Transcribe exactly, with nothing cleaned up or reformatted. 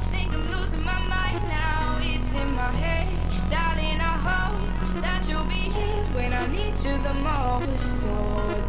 think I'm losing my mind now. It's in my head, darling, I hope that you'll be here when I need you the most. So